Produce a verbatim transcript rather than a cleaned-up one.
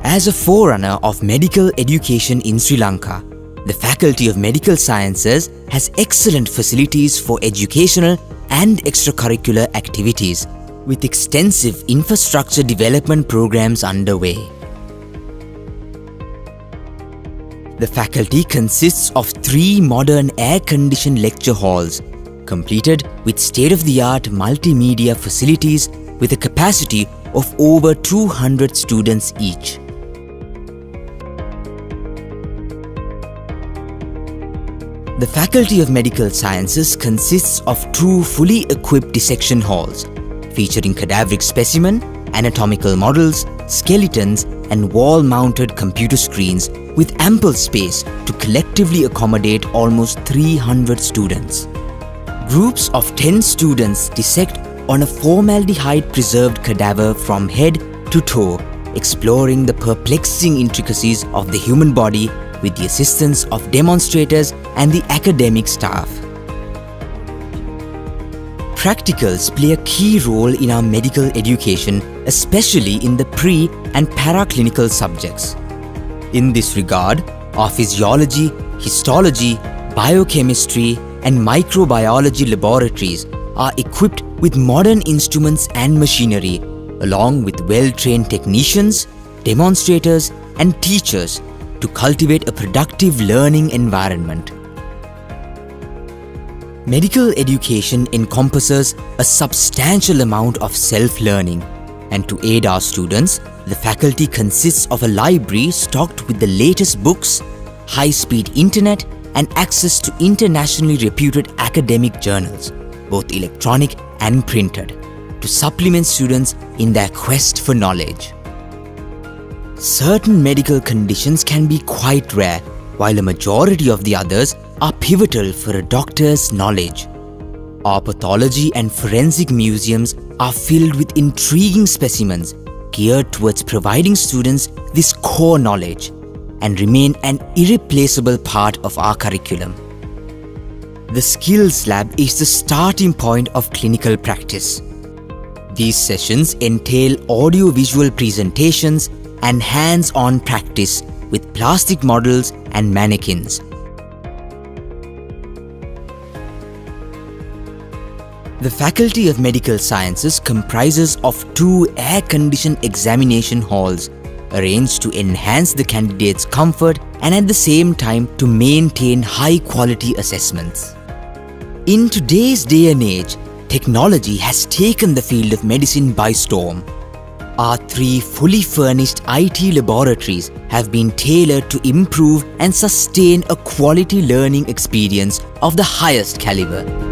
As a forerunner of medical education in Sri Lanka, the Faculty of Medical Sciences has excellent facilities for educational and extracurricular activities, with extensive infrastructure development programs underway. The faculty consists of three modern air-conditioned lecture halls, completed with state-of-the-art multimedia facilities with a capacity of over two hundred students each. The Faculty of Medical Sciences consists of two fully equipped dissection halls, featuring cadaveric specimen, anatomical models, skeletons, and wall-mounted computer screens with ample space to collectively accommodate almost three hundred students. Groups of ten students dissect on a formaldehyde-preserved cadaver from head to toe, exploring the perplexing intricacies of the human body with the assistance of demonstrators and the academic staff. Practicals play a key role in our medical education, especially in the pre- and paraclinical subjects. In this regard, our physiology, histology, biochemistry, and microbiology laboratories are equipped with modern instruments and machinery, along with well-trained technicians, demonstrators, and teachers to cultivate a productive learning environment. Medical education encompasses a substantial amount of self-learning, and to aid our students, the faculty consists of a library stocked with the latest books, high-speed internet, and access to internationally reputed academic journals, both electronic and printed, to supplement students in their quest for knowledge. Certain medical conditions can be quite rare, while a majority of the others are pivotal for a doctor's knowledge. Our pathology and forensic museums are filled with intriguing specimens geared towards providing students this core knowledge and remain an irreplaceable part of our curriculum. The Skills Lab is the starting point of clinical practice. These sessions entail audio-visual presentations and hands-on practice with plastic models and mannequins. The Faculty of Medical Sciences comprises of two air-conditioned examination halls, arranged to enhance the candidate's comfort and at the same time to maintain high-quality assessments. In today's day and age, technology has taken the field of medicine by storm. Our three fully furnished I T laboratories have been tailored to improve and sustain a quality learning experience of the highest caliber.